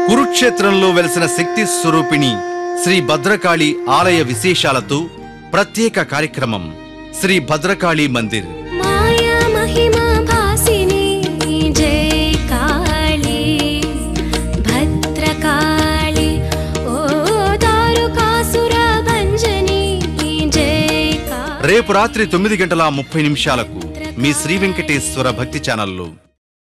కురుక్షేత్రంలో వెలసిన శక్తి స్వరూపిణి శ్రీ భద్రకాళి ఆలయ విశేషాలతో ప్రత్యేక కార్యక్రమం శ్రీ భద్రకాళి మందిర్. మాయా మహిమా భాసిని జై కాళీ భద్రకాళి ఓ దారుకాసుర భంజని జై కాళీ. రేపు రాత్రి 9:30 మీ శ్రీ వెంకటేశ్వర భక్తి ఛానల్లో.